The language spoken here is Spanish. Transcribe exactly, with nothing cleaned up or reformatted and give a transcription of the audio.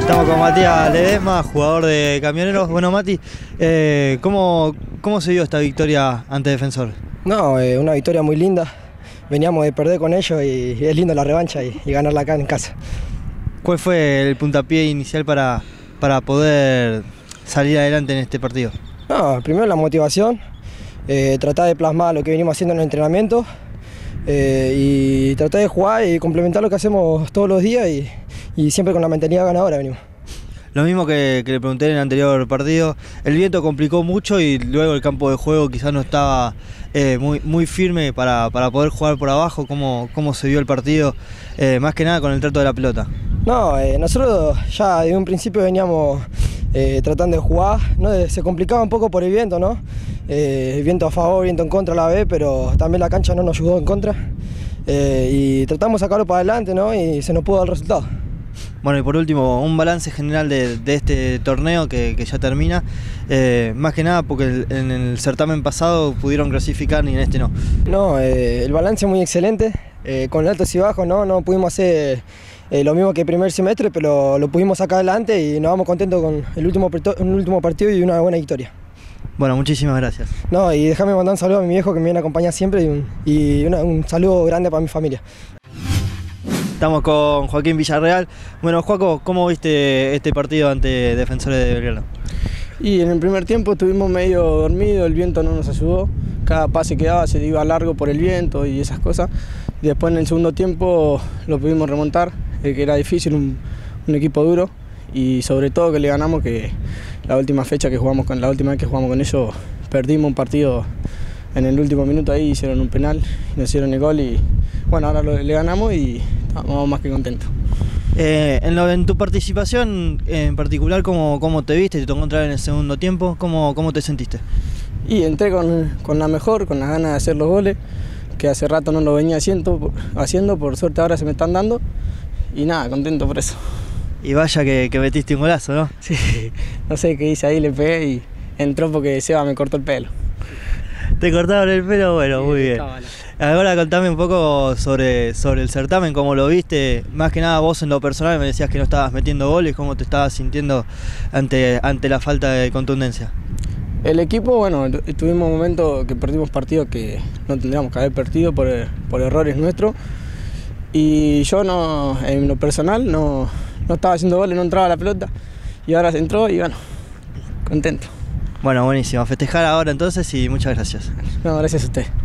Estamos con Matías Ledesma, jugador de Camioneros. Bueno, Mati, eh, ¿cómo, ¿cómo se dio esta victoria ante Defensor? No, eh, una victoria muy linda. Veníamos de perder con ellos y, y es lindo la revancha y, y ganarla acá en casa. ¿Cuál fue el puntapié inicial para, para poder salir adelante en este partido? No, primero la motivación, eh, tratar de plasmar lo que venimos haciendo en el entrenamiento eh, y tratar de jugar y complementar lo que hacemos todos los días y, y siempre con la mentalidad ganadora venimos. Lo mismo que, que le pregunté en el anterior partido, el viento complicó mucho y luego el campo de juego quizás no estaba eh, muy, muy firme para, para poder jugar por abajo. ¿Cómo, cómo se vio el partido? Eh, más que nada con el trato de la pelota. No, eh, nosotros ya desde un principio veníamos eh, tratando de jugar, ¿no? Se complicaba un poco por el viento, ¿no? Eh, viento a favor, viento en contra a la vez, pero también la cancha no nos ayudó en contra eh, y tratamos de sacarlo para adelante, ¿no? Y se nos pudo dar el resultado. Bueno, y por último, un balance general de, de este torneo que, que ya termina, eh, más que nada porque el, en el certamen pasado pudieron clasificar y en este no. No, eh, el balance es muy excelente, eh, con altos y bajos, ¿no? No pudimos hacer eh, lo mismo que el primer semestre, pero lo pudimos sacar adelante y nos vamos contentos con el último, el último partido y una buena victoria. Bueno, muchísimas gracias. No, y déjame mandar un saludo a mi viejo que me viene a acompañar siempre y un, y una, un saludo grande para mi familia. Estamos con Joaquín Villarreal. Bueno, Joaco, ¿cómo viste este partido ante Defensores de Belgrano? Y en el primer tiempo estuvimos medio dormidos, el viento no nos ayudó. Cada pase que daba se iba largo por el viento y esas cosas. Y después en el segundo tiempo lo pudimos remontar, eh, que era difícil, un, un equipo duro. Y sobre todo que le ganamos, que la última fecha que jugamos con, la última vez que jugamos con ellos, perdimos un partido en el último minuto ahí, hicieron un penal, nos hicieron el gol y bueno, ahora lo, le ganamos y estamos más que contentos. Eh, en, lo, en tu participación en particular, ¿cómo, cómo te viste? ¿Te tocó entrar en el segundo tiempo? ¿Cómo, cómo te sentiste? Y entré con, con la mejor, con las ganas de hacer los goles, que hace rato no lo venía haciendo, haciendo, por suerte ahora se me están dando y nada, contento por eso. Y vaya que, que metiste un golazo, ¿no? Sí, no sé qué hice ahí, le pegué y entró porque Seba me cortó el pelo. ¿Te cortaron el pelo? Bueno, muy bien. Ahora contame un poco sobre, sobre el certamen, cómo lo viste, más que nada vos en lo personal me decías que no estabas metiendo goles, cómo te estabas sintiendo ante, ante la falta de contundencia. El equipo, bueno, tuvimos momentos que perdimos partidos que no tendríamos que haber perdido por, por errores nuestros y yo no, en lo personal no, no estaba haciendo goles, no entraba la pelota y ahora se entró y bueno, contento. Bueno, buenísimo. Festejar ahora entonces y muchas gracias. No, gracias a usted.